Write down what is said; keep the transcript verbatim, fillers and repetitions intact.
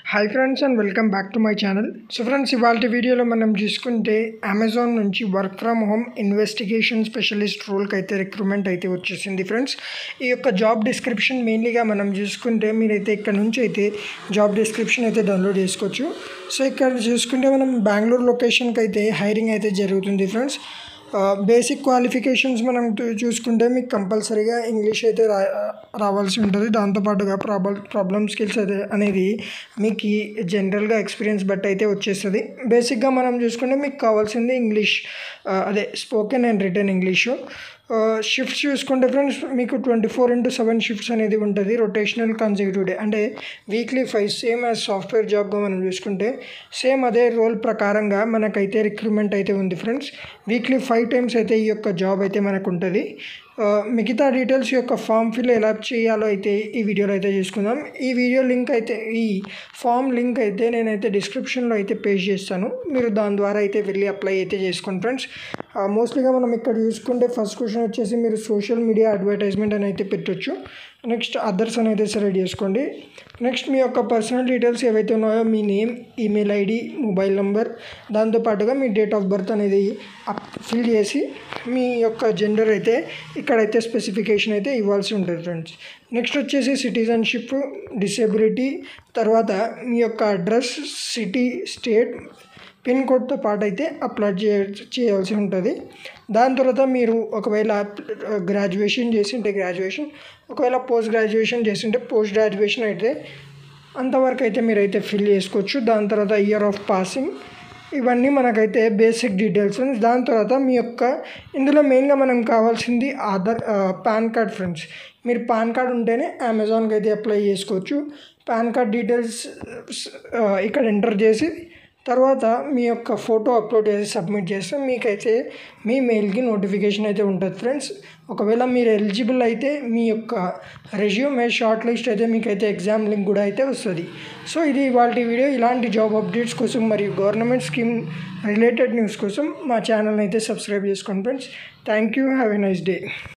Hi friends and welcome back to my channel. So friends, ఇవాళ వీడియోలో మనం చూసుకుంటే అమెజాన్ నుంచి work from home investigation specialist రోల్కి అయితే రిక్రూట్మెంట్ అయితే వచ్చేసింది ఫ్రెండ్స్. ఈ యొక్క జాబ్ డిస్క్రిప్షన్ మెయిన్లీగా మనం చూసుకుంటే మీరైతే ఇక్కడ నుంచి అయితే జాబ్ డిస్క్రిప్షన్ అయితే డౌన్లోడ్ చేసుకోవచ్చు. సో ఇక్కడ చూసుకుంటే మనం బెంగళూరు లొకేషన్కి అయితే హైరింగ్ అయితే జరుగుతుంది ఫ్రెండ్స్. బేసిక్ క్వాలిఫికేషన్స్ మనం చూసుకుంటే మీకు కంపల్సరీగా ఇంగ్లీష్ అయితే రా రావాల్సి ఉంటుంది. దాంతోపాటుగా ప్రాబ్లం ప్రాబ్లమ్ స్కిల్స్ అయితే అనేది మీకు జనరల్గా ఎక్స్పీరియన్స్ బట్టి అయితే వచ్చేస్తుంది. బేసిక్గా మనం చూసుకుంటే మీకు కావాల్సింది ఇంగ్లీష్, అదే spoken and written English. Shifts చూసుకుంటే ఫ్రెండ్స్ మీకు twenty four into seven shifts అనేది ఉంటుంది. రొటేషనల్ కన్సిక్యూటివ్ డే అంటే weekly five, same as software జాబ్గా మనం చూసుకుంటే సేమ్ అదే రోల్ ప్రకారంగా మనకైతే రిక్రూట్మెంట్ అయితే ఉంది ఫ్రెండ్స్. వీక్లీ ఫైవ్ టైమ్స్ అయితే ఈ యొక్క జాబ్ అయితే మనకు ఉంటుంది. మిగతా డీటెయిల్స్ యొక్క ఫామ్ ఫిల్ ఎలా చేయాలో అయితే ఈ వీడియోలో అయితే చూసుకుందాం. ఈ వీడియో లింక్ అయితే ఈ ఫామ్ లింక్ అయితే నేనైతే డిస్క్రిప్షన్లో అయితే పేస్ట్ చేస్తాను. మీరు దాని ద్వారా అయితే వెళ్ళి అప్లై అయితే చేసుకోండి ఫ్రెండ్స్. మోస్ట్లీగా మనం ఇక్కడ చూసుకుంటే ఫస్ట్ క్వశ్చన్ వచ్చేసి మీరు సోషల్ మీడియా అడ్వర్టైజ్మెంట్ అని అయితే పెట్టొచ్చు. నెక్స్ట్ అదర్స్ అని అయితే సెలెక్ట్ చేసుకోండి. నెక్స్ట్ మీ యొక్క పర్సనల్ డీటెయిల్స్ ఏవైతే ఉన్నాయో మీ name, email ID, mobile number, దాంతోపాటుగా మీ డేట్ ఆఫ్ బర్త్ అనేది ఫిల్ చేసి మీ యొక్క జెండర్ అయితే ఇక్కడైతే స్పెసిఫికేషన్ అయితే ఇవ్వాల్సి ఉంటుంది ఫ్రెండ్స్. నెక్స్ట్ వచ్చేసి సిటిజన్షిప్, డిసేబిలిటీ, తర్వాత మీ యొక్క అడ్రస్, సిటీ, స్టేట్, పిన్ కోడ్తో పాటు అయితే అప్లోడ్ చే చేయాల్సి ఉంటుంది. దాని తర్వాత మీరు ఒకవేళ గ్రాడ్యుయేషన్ చేసింటే గ్రాడ్యుయేషన్, ఒకవేళ పోస్ట్ గ్రాడ్యుయేషన్ చేసింటే పోస్ట్ గ్రాడ్యుయేషన్ అయితే అంతవరకు అయితే మీరైతే ఫిల్ చేసుకోవచ్చు. దాని తర్వాత ఇయర్ ఆఫ్ పాసింగ్, ఇవన్నీ మనకైతే బేసిక్ డీటెయిల్స్. దాని తర్వాత మీ యొక్క ఇందులో మెయిన్గా మనం కావాల్సింది ఆధార్, పాన్ కార్డ్ ఫ్రెండ్స్. మీరు పాన్ కార్డ్ ఉంటేనే అమెజాన్కి అయితే అప్లై చేసుకోవచ్చు. పాన్ కార్డ్ డీటెయిల్స్ ఇక్కడ ఎంటర్ చేసి తర్వాత మీ యొక్క ఫోటో అప్లోడ్ చేసి సబ్మిట్ చేస్తే మీకైతే మీ మెయిల్కి నోటిఫికేషన్ అయితే ఉంటుంది ఫ్రెండ్స్. ఒకవేళ మీరు ఎలిజిబుల్ అయితే మీ యొక్క రెజ్యూమే షార్ట్ లిస్ట్ అయితే మీకైతే ఎగ్జామ్ లింక్ కూడా అయితే వస్తుంది. సో ఇది ఇవాళ వీడియో. ఇలాంటి జాబ్ అప్డేట్స్ కోసం మరియు గవర్నమెంట్ స్కీమ్ రిలేటెడ్ న్యూస్ కోసం మా ఛానల్ని అయితే సబ్స్క్రైబ్ చేసుకోండి friends. Thank you. Have a nice day.